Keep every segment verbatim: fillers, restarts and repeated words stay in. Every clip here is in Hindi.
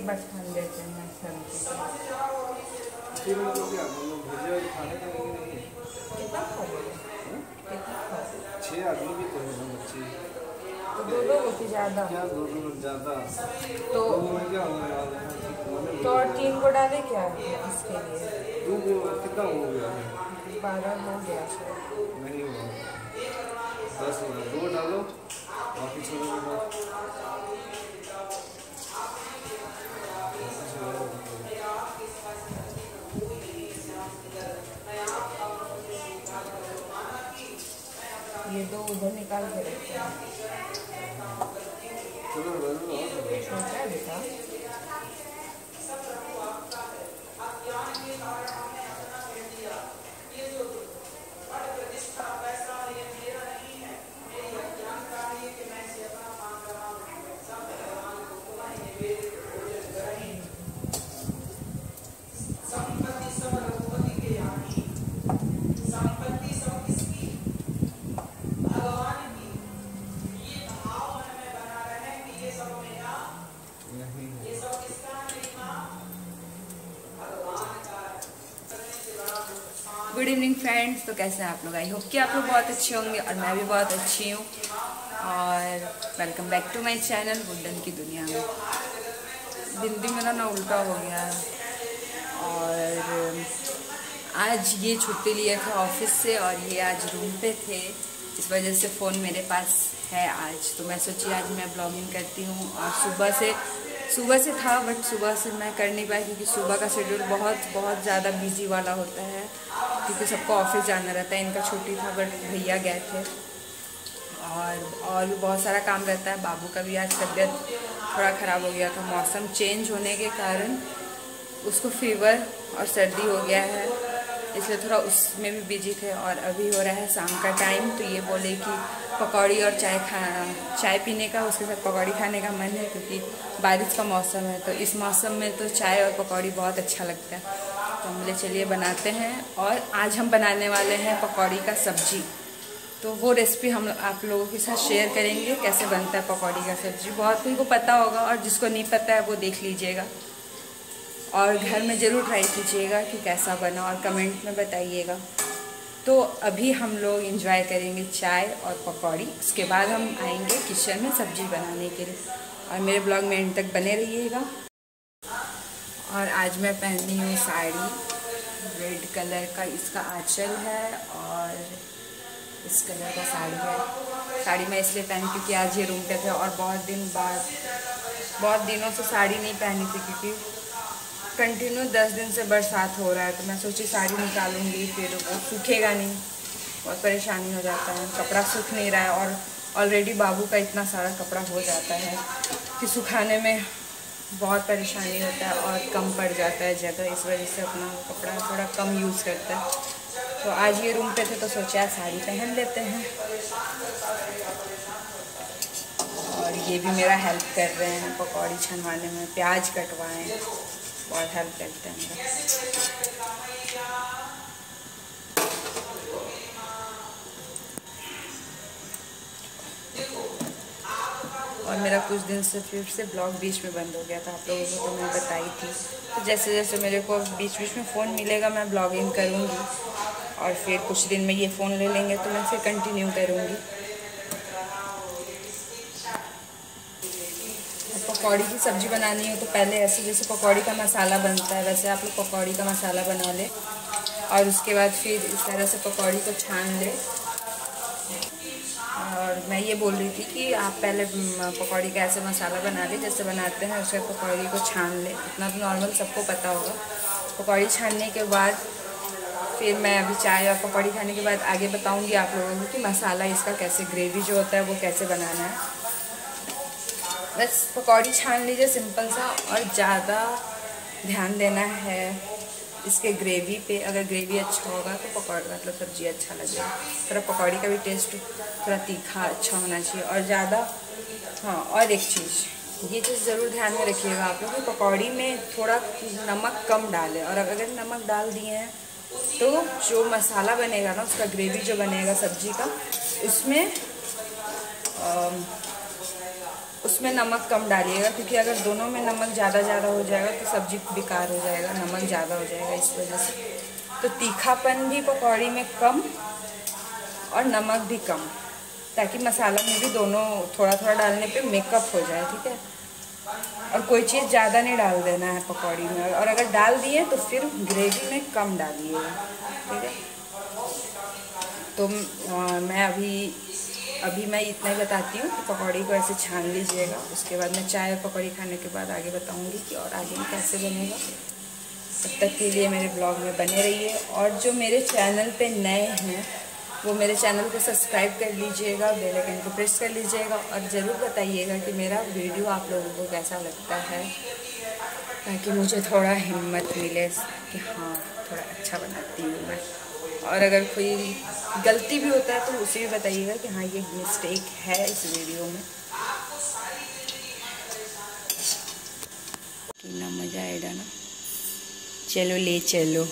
एक बार छान देते हैं सब्जी को। कितना खाओगे? कितना खाओगे? छः आदमी भी तो है बच्चे, तो दो दो रोटी ज़्यादा क्या दो दो ज़्यादा तो मैं क्या होगा तो और तीन को डाले क्या इसके लिए? दो को कितना हो गया? बारह हो गया शायद। नहीं हुआ, दस हुआ। दो डालो बाकी छोड़ो दो। ये दो उधर निकाल के रखते हैं। चलो छोटा है बेटा। गुड इवनिंग फ्रेंड्स, तो कैसे हैं आप लोग? आई होप कि आप लोग बहुत अच्छे होंगे और मैं भी बहुत अच्छी हूँ। और welcome back to my channel wooden की दुनिया में। हिंदी मेरा ना उल्टा हो गया है। और आज ये छुट्टी लिए थे ऑफिस से और ये आज रूम पे थे, इस वजह से फ़ोन मेरे पास है आज। तो मैं सोची आज मैं ब्लॉगिंग करती हूँ। और सुबह से सुबह से था बट सुबह से मैं कर नहीं पाई क्योंकि सुबह का शेड्यूल बहुत बहुत ज़्यादा बिजी वाला होता है, क्योंकि सबको ऑफिस जाना रहता है। इनका छुट्टी था बट भैया गए थे। और और भी बहुत सारा काम रहता है। बाबू का भी आज तबीयत थोड़ा ख़राब हो गया था, मौसम चेंज होने के कारण उसको फीवर और सर्दी हो गया है, इसलिए थोड़ा उसमें भी बिजी थे। और अभी हो रहा है शाम का टाइम, तो ये बोले कि पकौड़ी और चाय खाना चाय पीने का, उसके साथ पकौड़ी खाने का मन है क्योंकि बारिश का मौसम है। तो इस मौसम में तो चाय और पकौड़ी बहुत अच्छा लगता है। तो हम बोले चलिए बनाते हैं। और आज हम बनाने वाले हैं पकौड़ी का सब्जी। तो वो रेसिपी हम आप लोगों के साथ शेयर करेंगे, कैसे बनता है पकौड़ी का सब्जी। बहुत कोई को पता होगा और जिसको नहीं पता है वो देख लीजिएगा और घर में ज़रूर ट्राई कीजिएगा कि कैसा बना और कमेंट में बताइएगा। तो अभी हम लोग एंजॉय करेंगे चाय और पकौड़ी, उसके बाद हम आएंगे किचन में सब्जी बनाने के लिए। और मेरे ब्लॉग में एंड तक बने रहिएगा। और आज मैं पहनी हूँ साड़ी, रेड कलर का इसका आंचल है और इस कलर का साड़ी है। साड़ी मैं इसलिए पहनी क्योंकि आज ये रूम पे थे और बहुत दिन बाद बहुत दिनों से साड़ी नहीं पहनी थी, क्योंकि कंटिन्यू दस दिन से बरसात हो रहा है। तो मैं सोची साड़ी निकालूंगी, फिर वो सूखेगा नहीं, बहुत परेशानी हो जाता है, कपड़ा सूख नहीं रहा है। और ऑलरेडी बाबू का इतना सारा कपड़ा हो जाता है कि सुखाने में बहुत परेशानी होता है और कम पड़ जाता है जगह, इस वजह से अपना कपड़ा थोड़ा कम यूज़ करता है। तो आज ये रूम पे थे तो सोचा साड़ी पहन लेते हैं। और ये भी मेरा हेल्प कर रहे हैं पकौड़ी छनवाने में, प्याज कटवाएं, बहुत हेल्प करते हैं मेरा। और मेरा कुछ दिन से फिर से ब्लॉग बीच में बंद हो गया था, आप लोगों को तो मैं बताई थी। तो जैसे जैसे मेरे को बीच बीच में फ़ोन मिलेगा मैं ब्लॉगिंग करूँगी और फिर कुछ दिन में ये फ़ोन ले लेंगे तो मैं फिर कंटिन्यू करूँगी। पकौड़ी की सब्ज़ी बनानी हो तो पहले ऐसे जैसे पकौड़ी का मसाला बनता है वैसे आप लोग पकौड़ी का मसाला बना ले और उसके बाद फिर इस तरह से पकौड़ी को छान ले। और मैं ये बोल रही थी कि आप पहले पकौड़ी का ऐसे मसाला बना ले जैसे बनाते हैं, उसके पकौड़ी को छान ले। इतना तो नॉर्मल सबको पता होगा। पकौड़ी छानने के बाद फिर मैं अभी चाय और पकौड़ी खाने के बाद आगे बताऊंगी आप लोगों को कि मसाला इसका कैसे, ग्रेवी जो होता है वो कैसे बनाना है। बस पकौड़ी छान लीजिए सिंपल सा, और ज़्यादा ध्यान देना है इसके ग्रेवी पे। अगर ग्रेवी अच्छा होगा तो पकौड़ी मतलब सब्ज़ी अच्छा लगेगा। थोड़ा पकौड़ी का भी टेस्ट थोड़ा तीखा अच्छा होना चाहिए। और ज़्यादा हाँ, और एक चीज़ ये चीज़ ज़रूर ध्यान में रखिएगा आप लोग कि पकौड़ी में थोड़ा नमक कम डालें। और अगर नमक डाल दिए हैं तो जो मसाला बनेगा ना, उसका ग्रेवी जो बनेगा सब्ज़ी का, उसमें उसमें नमक कम डालिएगा, क्योंकि अगर दोनों में नमक ज़्यादा ज़्यादा हो जाएगा तो सब्ज़ी बेकार हो जाएगा, नमक ज़्यादा हो जाएगा इस वजह से। तो तीखापन भी पकौड़ी में कम और नमक भी कम, ताकि मसाला में भी दोनों थोड़ा थोड़ा डालने पे मेकअप हो जाए, ठीक है। और कोई चीज़ ज़्यादा नहीं डाल देना है पकौड़ी में, और अगर डाल दिए तो फिर ग्रेवी में कम डालिएगा, ठीक है। तो आ, मैं अभी अभी मैं इतना ही बताती हूँ कि पकौड़ी को ऐसे छान लीजिएगा। उसके बाद मैं चाय और पकौड़ी खाने के बाद आगे बताऊँगी कि और आगे में कैसे बनेगा। तब तक के लिए मेरे ब्लॉग में बने रहिए, और जो मेरे चैनल पे नए हैं वो मेरे चैनल को सब्सक्राइब कर लीजिएगा, बेल आइकन को प्रेस कर लीजिएगा, और ज़रूर बताइएगा कि मेरा वीडियो आप लोगों को कैसा लगता है, ताकि मुझे थोड़ा हिम्मत मिले कि हाँ थोड़ा अच्छा बनाती हूँ मैं। और अगर कोई गलती भी होता है तो उसे भी बताइएगा कि हाँ ये मिस्टेक है इस वीडियो में। कितना मज़ा आएगा ना। चलो ले चलो।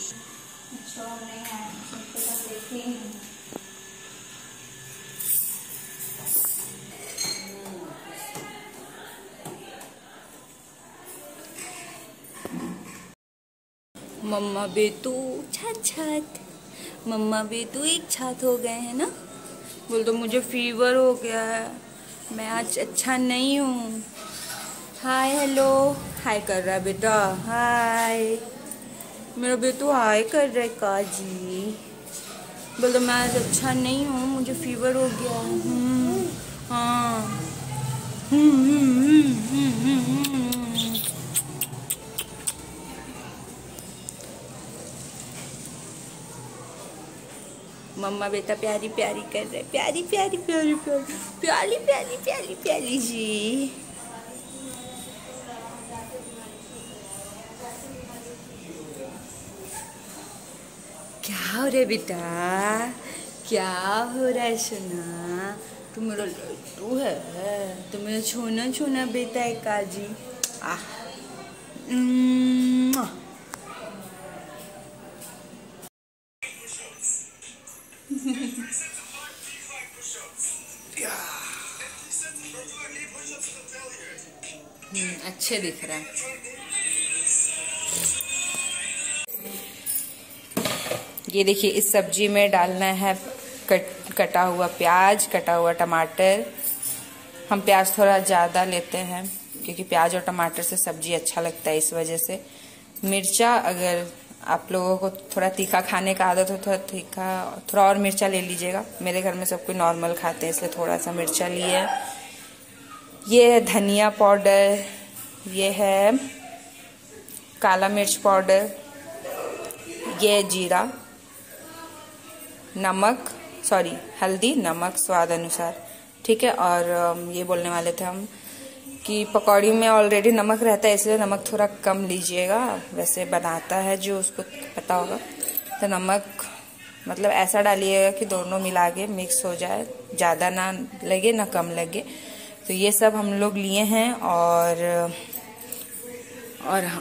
मम्मा बेटू छत छत, मम्मा बेटू एक छत हो गए हैं ना। बोल तो मुझे फीवर हो गया है, मैं आज अच्छा नहीं हूँ। हाय हेलो, हाय कर रहा है बेटा, हाय मेरा बेटू हाय कर रहा है काजी। बोल तो मैं आज अच्छा नहीं हूँ, मुझे फीवर हो गया है। हाँ हम्म हम्म हम्म हम्म हम्म। मम्मा बेटा प्यारी प्यारी कर रहे, प्यारी प्यारी प्यारी प्यारी प्यारी प्यारी प्यारी प्यारी जी। क्या हो रहा है बेटा, क्या हो रहा है सोना, तू मेरा लड्डू है, तू मेरा छोना छोना बेटा है काजी। आह अच्छे दिख रहा है। ये देखिए, इस सब्जी में डालना है कट कटा हुआ प्याज, कटा हुआ टमाटर। हम प्याज थोड़ा ज़्यादा लेते हैं क्योंकि प्याज और टमाटर से सब्जी अच्छा लगता है, इस वजह से। मिर्चा, अगर आप लोगों को थोड़ा तीखा खाने का आदत हो, थोड़ा तीखा थोड़ा और मिर्चा ले लीजिएगा। मेरे घर में सब कोई नॉर्मल खाते हैं, इसलिए थोड़ा सा मिर्चा लिए। ये है धनिया पाउडर, ये है काला मिर्च पाउडर, ये है जीरा, नमक सॉरी हल्दी, नमक स्वाद अनुसार, ठीक है। और ये बोलने वाले थे हम कि पकौड़ी में ऑलरेडी नमक रहता है, इसलिए नमक थोड़ा कम लीजिएगा। वैसे बनाता है जो उसको पता होगा। तो नमक मतलब ऐसा डालिएगा कि दोनों मिला के मिक्स हो जाए, ज़्यादा ना लगे ना कम लगे। तो ये सब हम लोग लिए हैं। और और हाँ,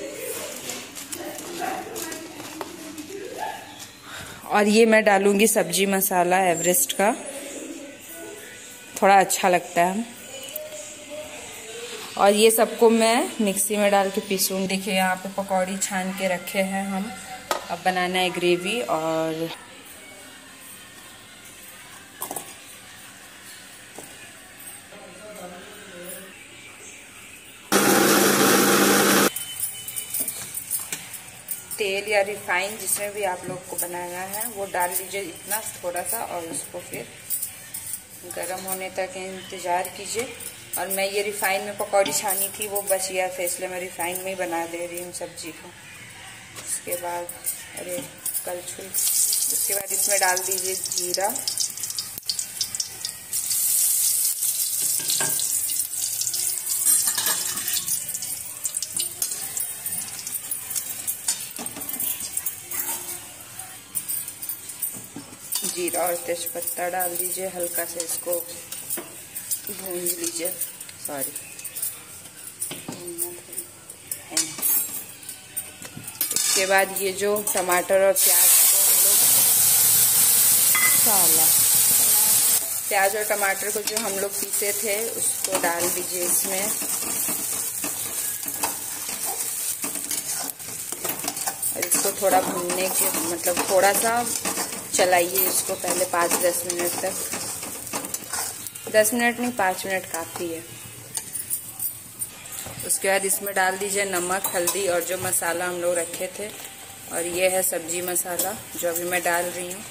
और ये मैं डालूंगी सब्जी मसाला एवरेस्ट का, थोड़ा अच्छा लगता है। और ये सबको मैं मिक्सी में डाल के पीसूंगी। देखिए यहाँ पे पकौड़ी छान के रखे हैं हम, अब बनाना है ग्रेवी। और तेल या रिफाइन जिसमें भी आप लोग को बनाना है वो डाल लीजिए इतना थोड़ा सा, और उसको फिर गरम होने तक इंतज़ार कीजिए। और मैं ये रिफाइन में पकौड़ी छानी थी, वो बच गया था, इसलिए मैं रिफाइन में ही बना दे रही हूँ सब्जी को। उसके बाद अरे कलछुल, उसके बाद इसमें डाल दीजिए जीरा, जीरा और तेजपत्ता डाल दीजिए, हल्का से इसको भून लीजिए। सॉरी इसके बाद ये जो टमाटर और प्याज को हम लोग साला प्याज और टमाटर को जो हम लोग पीसे थे उसको डाल दीजिए इसमें। और इसको थोड़ा भूनने के मतलब थोड़ा सा चलाइए इसको पहले पाँच दस मिनट तक। दस मिनट नहीं, पाँच मिनट काफ़ी है। उसके बाद इसमें डाल दीजिए नमक, हल्दी और जो मसाला हम लोग रखे थे। और ये है सब्जी मसाला जो अभी मैं डाल रही हूँ।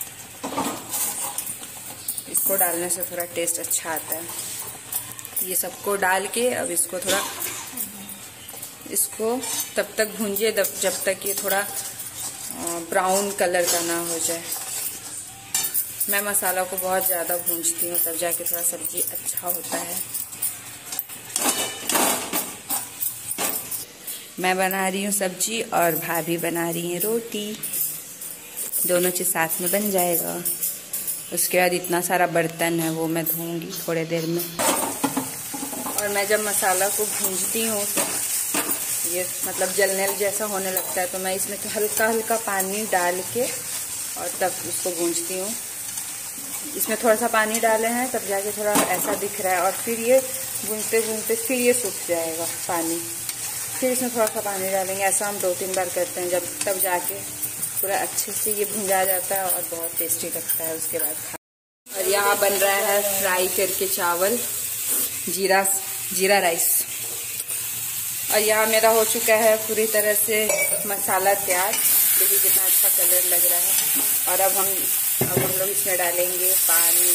इसको डालने से थोड़ा टेस्ट अच्छा आता है। ये सबको डाल के अब इसको थोड़ा इसको तब तक भूंजिए जब तक ये थोड़ा ब्राउन कलर का ना हो जाए। मैं मसाला को बहुत ज़्यादा भूंजती हूँ तब जाके थोड़ा सब्जी अच्छा होता है। मैं बना रही हूँ सब्जी और भाभी बना रही हैं रोटी। दोनों चीज़ साथ में बन जाएगा। उसके बाद इतना सारा बर्तन है वो मैं धोऊंगी थोड़े देर में। और मैं जब मसाला को भूंजती हूँ तो ये मतलब जलने जैसा होने लगता है तो मैं इसमें हल्का हल्का पानी डाल के और तब उसको भूंजती हूँ। इसमें थोड़ा सा पानी डाले हैं तब जाके थोड़ा ऐसा दिख रहा है। और फिर ये भूनते भूनते फिर ये सूख जाएगा पानी, फिर इसमें थोड़ा सा पानी डालेंगे। ऐसा हम दो तीन बार करते हैं, जब तब जाके पूरा अच्छे से ये भुंजा जाता है और बहुत टेस्टी लगता है उसके बाद खा। और यहाँ बन रहा है फ्राई करके चावल, जीरा जीरा राइस। और यहाँ मेरा हो चुका है पूरी तरह से मसाला तैयार। देखिए कितना अच्छा कलर लग रहा है। और अब हम अब हम लोग इसमें डालेंगे पानी।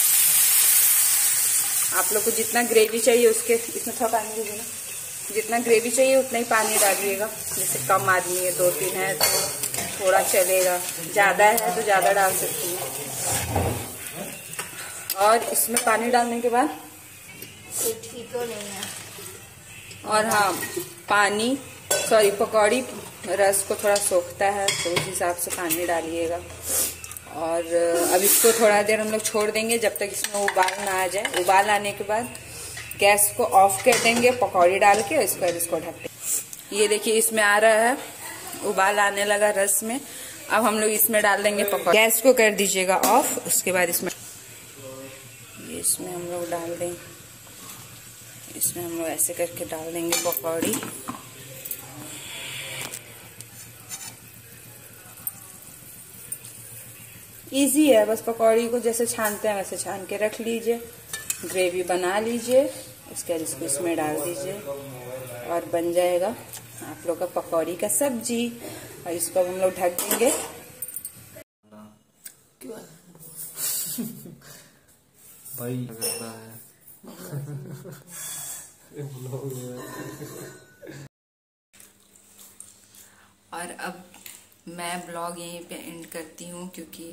आप लोग को जितना ग्रेवी चाहिए उसके इसमें थोड़ा पानी दीजिए ना। जितना ग्रेवी चाहिए उतना ही पानी डालिएगा। जैसे कम आदमी है, दो तीन है तो थोड़ा चलेगा, ज़्यादा है तो ज़्यादा डाल सकती हूँ। और इसमें पानी डालने के बाद ठीक तो नहीं है। और हाँ, पानी सॉरी पकौड़ी रस को थोड़ा सोखता है तो उस हिसाब से पानी डालिएगा। और अब इसको थोड़ा देर हम लोग छोड़ देंगे जब तक इसमें उबाल ना आ जाए। उबाल आने के बाद गैस को ऑफ कर देंगे पकौड़ी डाल के। इसके बाद इसको ढक देंगे। ये देखिए इसमें आ रहा है, उबाल आने लगा रस में। अब हम लोग इसमें डाल देंगे पकौड़ी। गैस को कर दीजिएगा ऑफ। उसके बाद इसमें ये इसमें हम लोग डाल दें इसमें हम लोग ऐसे करके डाल देंगे पकौड़ी। इजी है, बस पकौड़ी को जैसे छानते हैं वैसे छान के रख लीजिए। ग्रेवी बना लीजिए, उसके बाद इसको इसमें डाल दीजिए और बन जाएगा आप लोग का पकौड़ी का सब्जी। और इसको अब हम लोग ढक देंगे। भाई करता है और अब मैं ब्लॉग यहीं पे एंड करती हूँ क्योंकि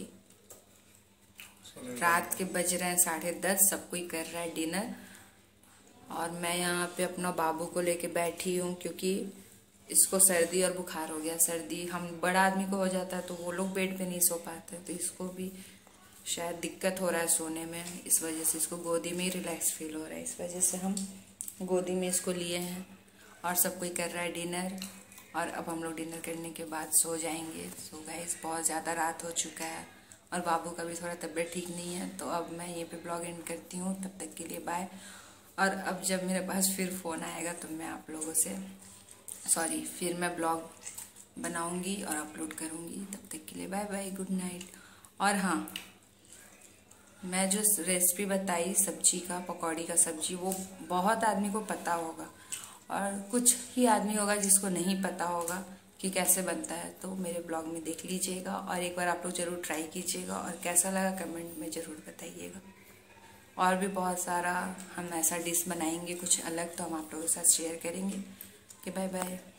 रात के बज रहे हैं साढ़े दस। सब कोई कर रहा है डिनर और मैं यहाँ पे अपना बाबू को लेके बैठी हूँ क्योंकि इसको सर्दी और बुखार हो गया। सर्दी हम बड़ा आदमी को हो जाता है तो वो लोग बेड पे नहीं सो पाते, तो इसको भी शायद दिक्कत हो रहा है सोने में। इस वजह से इसको गोदी में ही रिलैक्स फील हो रहा है, इस वजह से हम गोदी में इसको लिए हैं। और सब कोई कर रहा है डिनर और अब हम लोग डिनर करने के बाद सो जाएंगे। सो गाइस बहुत ज़्यादा रात हो चुका है और बाबू का भी थोड़ा तबीयत ठीक नहीं है, तो अब मैं यहीं पे ब्लॉग एंड करती हूँ। तब तक के लिए बाय। और अब जब मेरे पास फिर फ़ोन आएगा तो मैं आप लोगों से सॉरी फिर मैं ब्लॉग बनाऊंगी और अपलोड करूंगी। तब तक के लिए बाय बाय, गुड नाइट। और हाँ, मैं जो रेसिपी बताई सब्जी का, पकौड़ी का सब्जी, वो बहुत आदमी को पता होगा और कुछ ही आदमी होगा जिसको नहीं पता होगा कि कैसे बनता है। तो मेरे ब्लॉग में देख लीजिएगा और एक बार आप लोग ज़रूर ट्राई कीजिएगा और कैसा लगा कमेंट में ज़रूर बताइएगा। और भी बहुत सारा हम ऐसा डिश बनाएंगे कुछ अलग, तो हम आप लोगों के साथ शेयर करेंगे। कि बाय बाय।